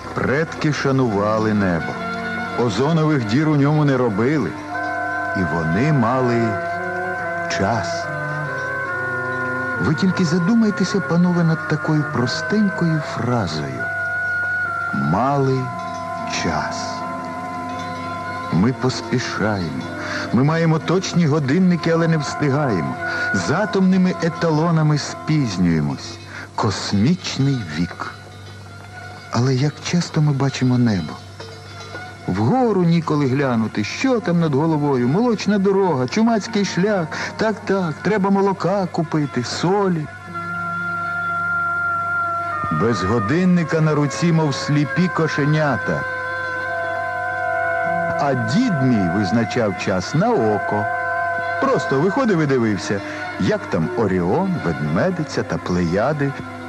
Предки шанували небо. Озонових дір у ньому не робили. І вони мали час. Ви тільки задумайтеся, панове, над такою простенькою фразою. Мали час. Ми поспішаємо. Ми маємо точні годинники, але не встигаємо. З атомними еталонами спізнюємось. Космічний вік. Але як часто ми бачимо небо? Вгору ніколи глянути. Що там над головою? Молочна дорога, чумацький шлях. Так, треба молока купити, солі. Без годинника на руці, мов сліпі кошенята. А дід мій визначав час на око. Просто виходив і дивився, як там Оріон, Ведмедиця та Плеяди.